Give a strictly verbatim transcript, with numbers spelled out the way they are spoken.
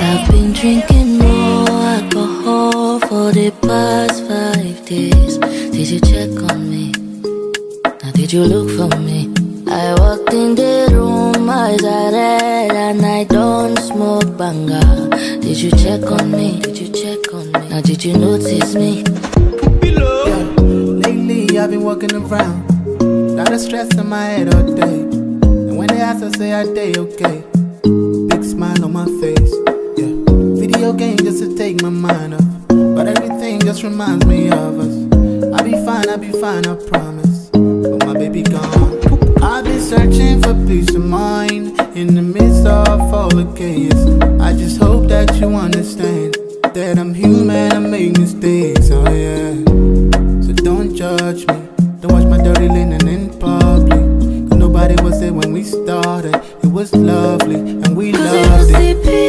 I've been drinking more alcohol for the past five days. Did you check on me? Now did you look for me? I walked in the room, eyes are red, and I don't smoke banga. Did you check on me? Did you check on me? Now did you notice me? Below. Yeah. Lately I've been walking around, lot of stress in my head all day. And when they ask, I say I day okay. Big smile on my face. Yeah. Video game just to take my mind off, but everything just reminds me of us. I'll be fine, I'll be fine, I promise. But my baby gone. I've been searching for peace of mind in the midst of all the chaos. I just hope that you understand that I'm human, I make mistakes, oh yeah. So don't judge me, don't watch my dirty linen in public, cause nobody was there when we started. It was lovely and we loved it.